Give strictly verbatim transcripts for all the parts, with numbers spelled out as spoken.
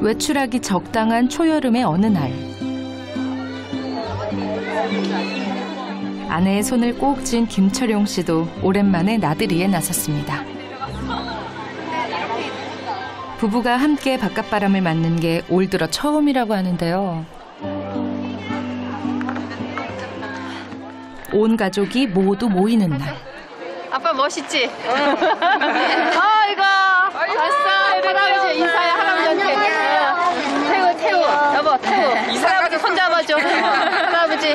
외출하기 적당한 초여름의 어느 날 아내의 손을 꼭 쥔 김철용 씨도 오랜만에 나들이에 나섰습니다. 부부가 함께 바깥바람을 맞는 게 올 들어 처음이라고 하는데요. 온 가족이 모두 모이는 날. 아빠 멋있지? 응. 아이고 왔어. 할아버지 인사해. 할아버지한테. 태우 태우 여보 태우. 할아버지 손 잡아줘. 할아버지.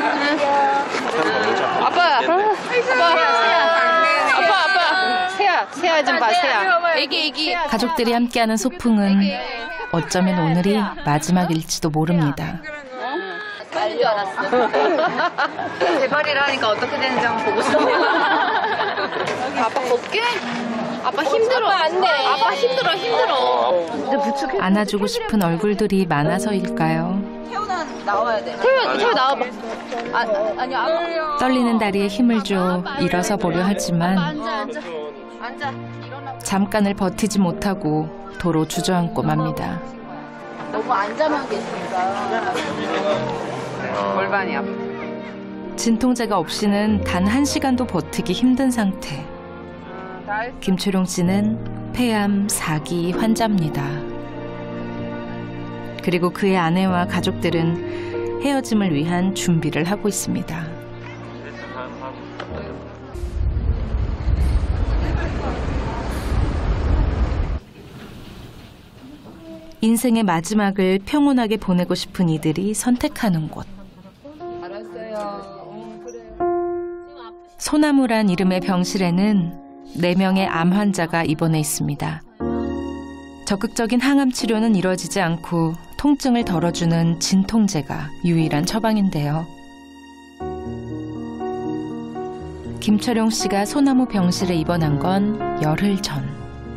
아빠. 아빠 세야. 아빠 아빠. 세야 세야 좀 봐 세야. 애기 애기. 가족들이 함께하는 소풍은 어쩌면 오늘이 마지막일지도 모릅니다. 빨리 줄 알았어. 대발이라 하니까 어떻게 되는지 한번 보고 싶어. 아빠 걷게? 아빠 힘들어. 아빠 안 돼. 아빠 힘들어 힘들어. 안아주고 싶은 얼굴들이 많아서일까요? 태우나 나와야 돼. 태우 태우 나와봐. 아 아니 아빠. 떨리는 다리에 힘을 줘 일어서 보려 하지만 앉아 앉아 앉아. 잠깐을 버티지 못하고 도로 주저앉고 맙니다. 너무 앉아만 계시니까. 골반이 아파. 진통제가 없이는 단 한 시간도 버티기 힘든 상태. 김초룡 씨는 폐암 사 기 환자입니다. 그리고 그의 아내와 가족들은 헤어짐을 위한 준비를 하고 있습니다. 인생의 마지막을 평온하게 보내고 싶은 이들이 선택하는 곳. 소나무란 이름의 병실에는 네 명의 암 환자가 입원해 있습니다. 적극적인 항암 치료는 이뤄지지 않고 통증을 덜어주는 진통제가 유일한 처방인데요. 김철용 씨가 소나무 병실에 입원한 건 열흘 전.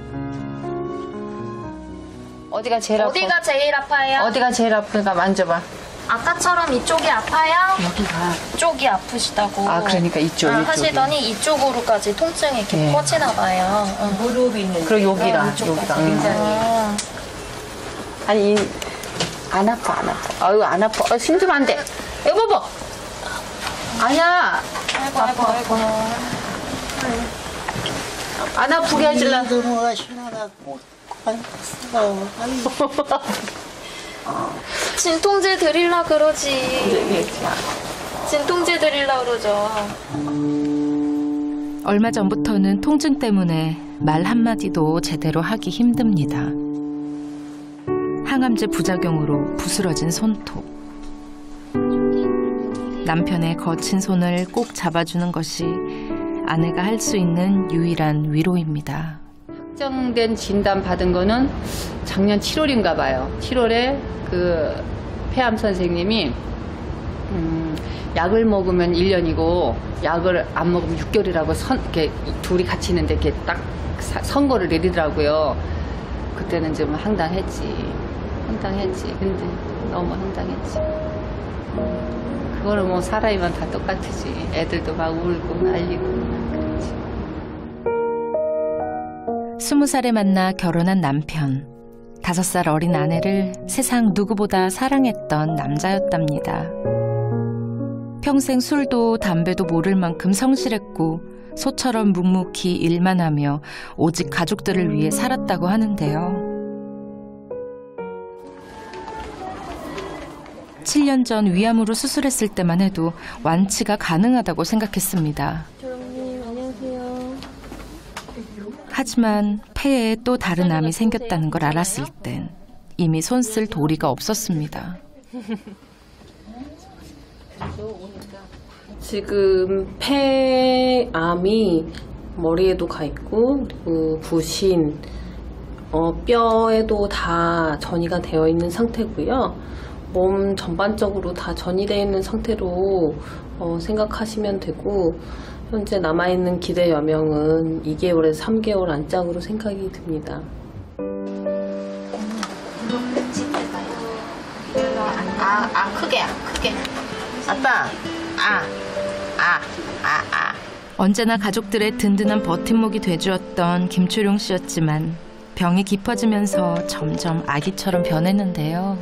어디가 제일 아파? 어디가 제일 아파요? 어디가 제일 아프니까 만져봐. 아까처럼 이쪽이 아파요? 여기가. 이쪽이 아프시다고. 아 그러니까 이쪽. 아, 이쪽이. 하시더니 이쪽으로까지 통증이 이렇게 네. 퍼지나 봐요. 응. 무릎이 있는. 그리고 여기랑 여기가 굉장히. 아, 아니 이, 안 아파 안 아파. 아유 안 아파. 어, 힘들면 안 돼. 여보. 아니야. 아이고 아이고 아이고. 안 아프게 해줄라. 진통제 드릴라 그러지. 진통제 드릴라 그러죠. 얼마 전부터는 통증 때문에 말 한마디도 제대로 하기 힘듭니다. 항암제 부작용으로 부스러진 손톱. 남편의 거친 손을 꼭 잡아주는 것이 아내가 할 수 있는 유일한 위로입니다. 확정된 진단 받은 거는 작년 칠월인가 봐요. 칠월에 그 폐암 선생님이 음, 약을 먹으면 일 년이고 약을 안 먹으면 육 개월이라고 선, 이렇게 둘이 같이 있는데 이렇게 딱 사, 선고를 내리더라고요. 그때는 좀 황당했지. 황당했지. 근데 너무 황당했지. 그거는 뭐 사람이면 다 똑같지. 애들도 막 울고 난리고 그렇지. 스무 살에 만나 결혼한 남편. 다섯 살 어린 아내를 세상 누구보다 사랑했던 남자였답니다. 평생 술도 담배도 모를 만큼 성실했고 소처럼 묵묵히 일만 하며 오직 가족들을 위해 살았다고 하는데요. 칠 년 전 위암으로 수술했을 때만 해도 완치가 가능하다고 생각했습니다. 하지만 폐에 또 다른 암이 생겼다는 걸 알았을 땐 이미 손쓸 도리가 없었습니다. 지금 폐암이 머리에도 가 있고 그리고 부신, 어, 뼈에도 다 전이가 되어 있는 상태고요. 몸 전반적으로 다 전이되어 있는 상태로 어, 생각하시면 되고 현재 남아있는 기대 여명은 이 개월에서 삼 개월 안짝으로 생각이 듭니다. 아, 아 크게 크게. 아빠. 아. 아. 아. 아. 언제나 가족들의 든든한 버팀목이 돼주었던 김초룡 씨였지만 병이 깊어지면서 점점 아기처럼 변했는데요.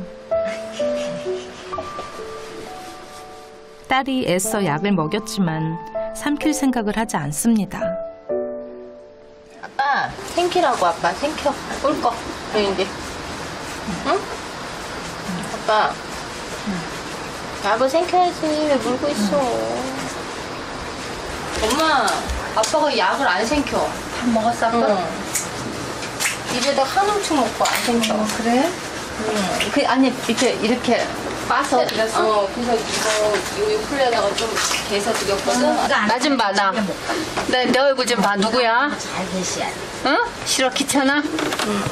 딸이 애써 약을 먹였지만 삼킬 생각을 하지 않습니다. 아빠, 생키라고 아빠, 생켜. 꿀꺽. 그래, 이제. 응? 아빠. 약을 생켜야지. 왜 물고 있어? 엄마, 아빠가 약을 안 생켜. 밥 먹었어, 아빠? 응. 입에다 한 움큼 먹고 안 생겨. 어, 그래? 응. 그, 아니, 이렇게, 이렇게 빠서 드렸어? 어, 그래서 이거, 요 풀려다가 좀 개서 드렸거든. 나 좀 봐, 나. 내, 내 얼굴 좀 봐. 누구야? 잘 계시야. 응? 싫어, 귀찮아? 응.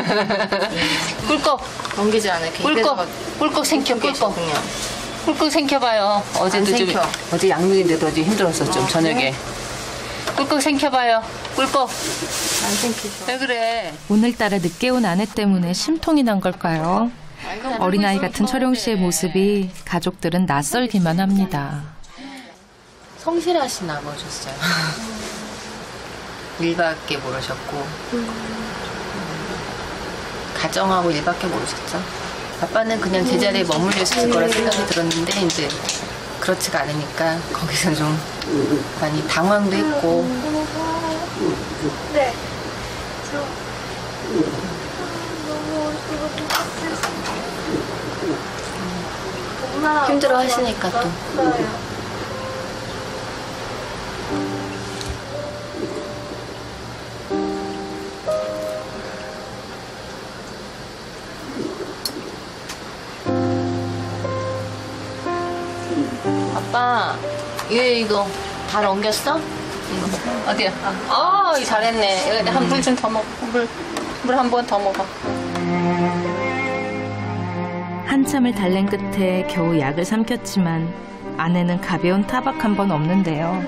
꿀꺽. 옮기지 않아. 꿀꺽. 꿀꺽 생켜, 꿀꺽. 그냥. 꿀꺽 생켜봐요. 어제도 좀, 생켜. 어제 양육인데도 어제 힘들었어, 좀, 어, 저녁에. 꿀꺽 생켜봐요. 꿀꺽. 안 생기죠. 왜 그래? 오늘따라 늦게 온 아내 때문에 심통이 난 걸까요? 어린아이 같은 철용 씨의 모습이 가족들은 낯설기만 합니다. 성실하신 아버지였어요. 일밖에 모르셨고 가정하고 일밖에 모르셨죠. 아빠는 그냥 제자리에 머물러 있을 거라 생각이 들었는데 이제 그렇지가 않으니까 거기서 좀 많이 당황도 했고. 네. 힘들어 하시니까 또. 아빠, 얘 이거 다 옮겼어? 어디야? 아, 어, 잘했네. 여기 한 물 좀 더 먹어. 물, 물 한 번 더 먹어. 한참을 달랜 끝에 겨우 약을 삼켰지만 아내는 가벼운 타박 한 번 없는데요.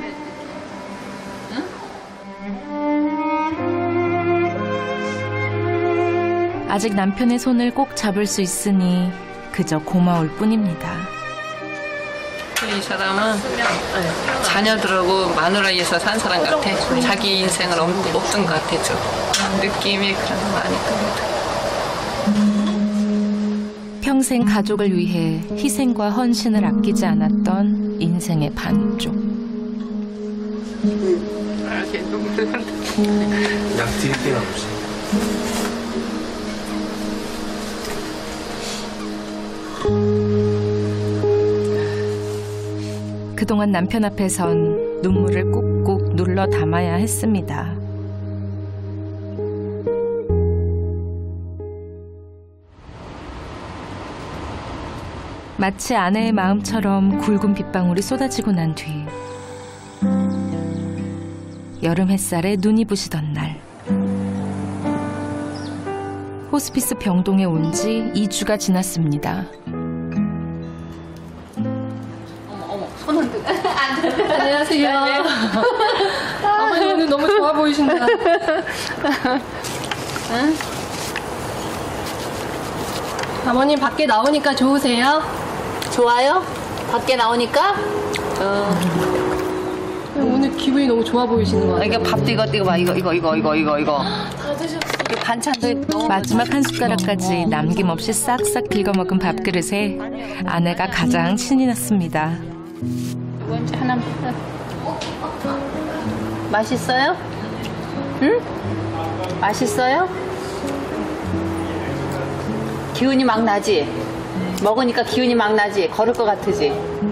아직 남편의 손을 꼭 잡을 수 있으니 그저 고마울 뿐입니다. 이 사람은 자녀들하고 마누라에서 산 사람 같아. 자기 인생을 없던 것 같아, 좀. 느낌이 그런 거 아닐까. 평생 가족을 위해 희생과 헌신을 아끼지 않았던 인생의 반쪽. 약 드릴게요, 아버지. 그동안 남편 앞에선 눈물을 꾹꾹 눌러 담아야 했습니다. 마치 아내의 마음처럼 굵은 빗방울이 쏟아지고 난 뒤 여름 햇살에 눈이 부시던 날 호스피스 병동에 온 지 이 주가 지났습니다. 안녕하세요. 아버님 오늘 너무 좋아 보이신다. 응? 아버님 밖에 나오니까 좋으세요? 좋아요? 밖에 나오니까? 어. 오늘 기분이 너무 좋아 보이시는 것 같아요. 이거 밥도 이거, 이거 봐. 이거, 이거, 이거, 이거, 이거, 이거. 다 드셨어요. 이거 반찬도 너무 마지막 한 숟가락까지 남김없이 싹싹 긁어먹은 밥그릇에 아내가 가장 신이 났습니다. 이거 이제 하나. 맛있어요? 응? 맛있어요? 기운이 막 나지? 먹으니까 기운이 막 나지? 걸을 것 같으지?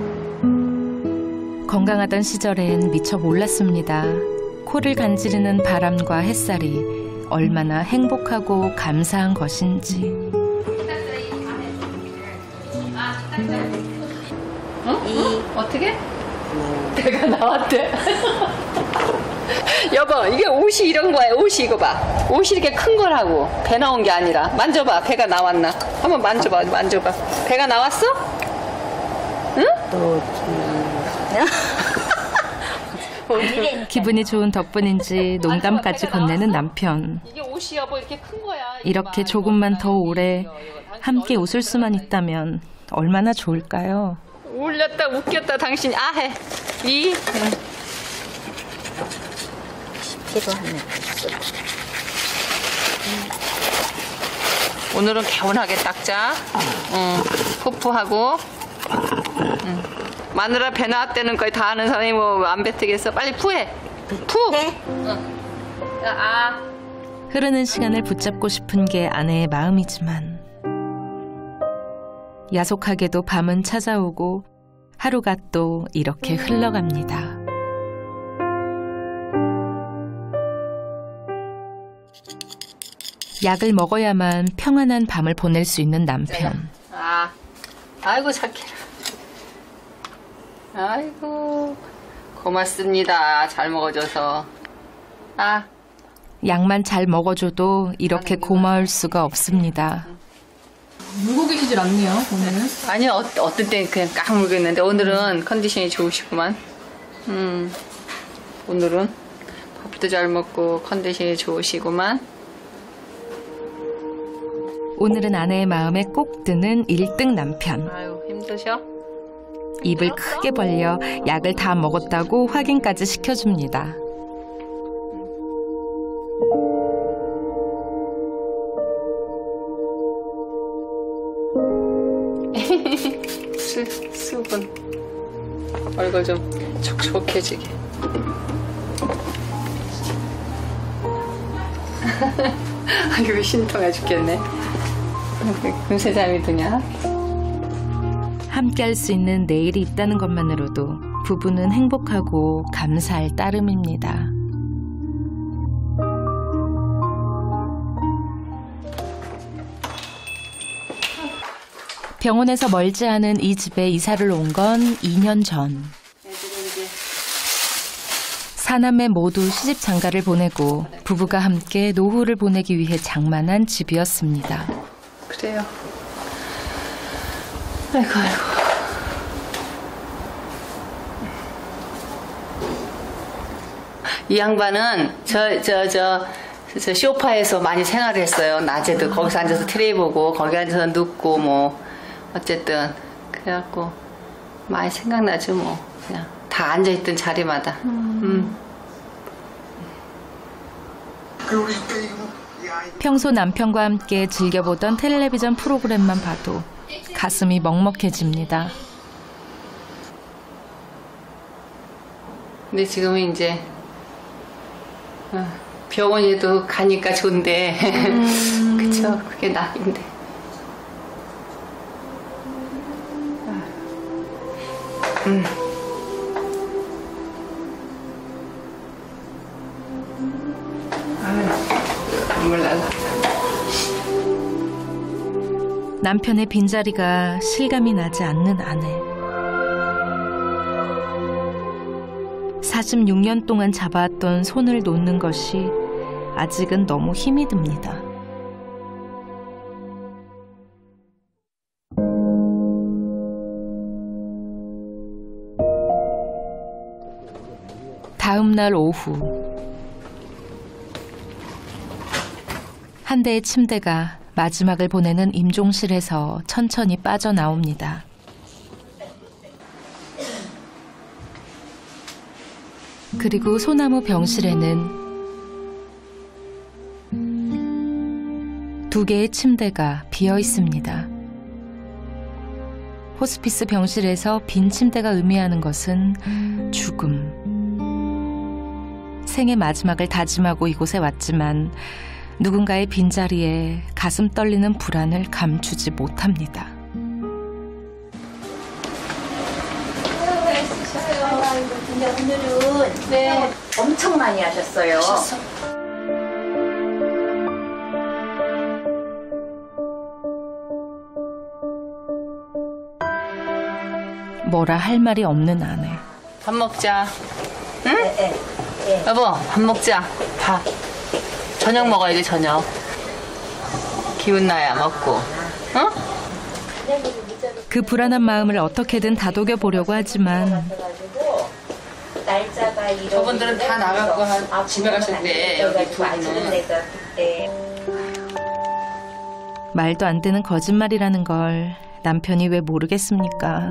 건강하던 시절엔 미처 몰랐습니다. 코를 간지르는 바람과 햇살이 얼마나 행복하고 감사한 것인지. 어? 이 어떻게? 배가 나왔대. 여보, 이게 옷이 이런 거야. 옷이 이거 봐. 옷이 이렇게 큰 거라고. 배 나온 게 아니라. 만져봐. 배가 나왔나? 한번 만져봐. 만져봐. 배가 나왔어? 응? 기분이 좋은 덕분인지 농담까지 건네는 남편. 이게 옷이 여보 이렇게 큰 거야. 이렇게 조금만 더 오래 함께 웃을 수만 있다면 얼마나 좋을까요? 울렸다 웃겼다 당신 아해. 이. 필요하면. 오늘은 개운하게 닦자. 응, 푸푸하고. 응. 마누라 배 나왔다는 거의 다 아는 사람이 뭐 안 뱉으겠어. 빨리 푸해. 푸. 네. 응. 아. 흐르는 시간을 붙잡고 싶은 게 아내의 마음이지만 야속하게도 밤은 찾아오고 하루가 또 이렇게 흘러갑니다. 약을 먹어야만 평안한 밤을 보낼 수 있는 남편. 아, 아이고 착해라. 아이고 고맙습니다. 잘 먹어줘서. 아, 약만 잘 먹어줘도 이렇게 고마울 수가 없습니다. 울고 계시질 않네요, 오늘은. 아니요, 어, 어떤 때는 그냥 깍 물겠는데 오늘은 컨디션이 좋으시구만. 음, 오늘은 밥도 잘 먹고 컨디션이 좋으시구만. 오늘은 아내의 마음에 꼭 드는 일 등 남편. 아유, 힘드셔? 입을 크게 벌려 약을 다 먹었다고 확인까지 시켜줍니다. 수, 수분. 얼굴 좀 촉촉해지게. 아이고, 신통해 죽겠네. 금세 잠이 드냐? 함께 할 수 있는 내일이 있다는 것만으로도 부부는 행복하고 감사할 따름입니다. 병원에서 멀지 않은 이 집에 이사를 온 건 이 년 전. 사남매 모두 시집 장가를 보내고 부부가 함께 노후를 보내기 위해 장만한 집이었습니다. 그래요. 아이고, 아이고. 이 양반은 저, 저, 저, 저 소파에서 많이 생활을 했어요. 낮에도 거기서 앉아서 텔레비 보고, 거기 앉아서 눕고, 뭐, 어쨌든. 그래갖고, 많이 생각나죠, 뭐. 그냥. 다 앉아있던 자리마다. 음. 음. 평소 남편과 함께 즐겨보던 텔레비전 프로그램만 봐도 가슴이 먹먹해집니다. 근데 지금은 이제 어, 병원에도 가니까 좋은데 음. 그쵸, 그게 나인데. 음. 눈물 날라. 남편의 빈자리가 실감이 나지 않는 아내. 사십육 년 동안 잡아왔던 손을 놓는 것이 아직은 너무 힘이 듭니다. 다음 날 오후 한 대의 침대가 마지막을 보내는 임종실에서 천천히 빠져나옵니다. 그리고 소나무 병실에는 두 개의 침대가 비어 있습니다. 호스피스 병실에서 빈 침대가 의미하는 것은 죽음. 생의 마지막을 다짐하고 이곳에 왔지만 누군가의 빈자리에 가슴 떨리는 불안을 감추지 못합니다. 근데 오늘은 네. 엄청 많이 하셨어요. 하셨어. 뭐라 할 말이 없는 아내. 밥 먹자. 응? 네, 네, 네. 여보, 밥 먹자. 밥. 저녁 먹어야 돼, 저녁. 기운 나야 먹고. 응? 그 불안한 마음을 어떻게든 다독여 보려고 하지만 저분들은 다 나가고 한 집에 가셨대. 여기 두 분은. 말도 안 되는 거짓말이라는 걸 남편이 왜 모르겠습니까?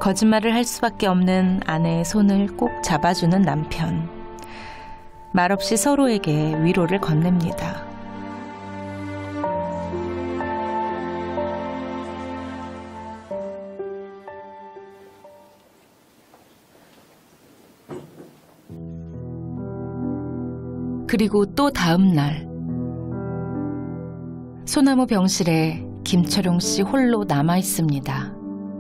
거짓말을 할 수밖에 없는 아내의 손을 꼭 잡아주는 남편. 말없이 서로에게 위로를 건넵니다. 그리고 또 다음 날, 소나무 병실에 김철용 씨 홀로 남아 있습니다.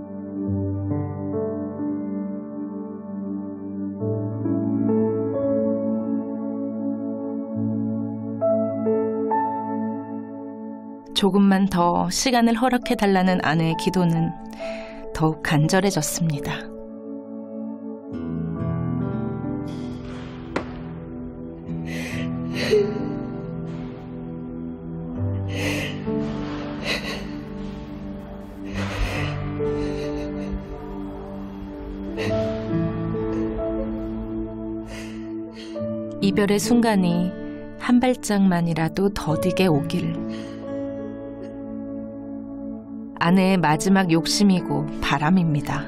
조금만 더 시간을 허락해달라는 아내의 기도는 더욱 간절해졌습니다. 이별의 순간이 한 발짝만이라도 더디게 오길. 아내의 마지막 욕심이고 바람입니다.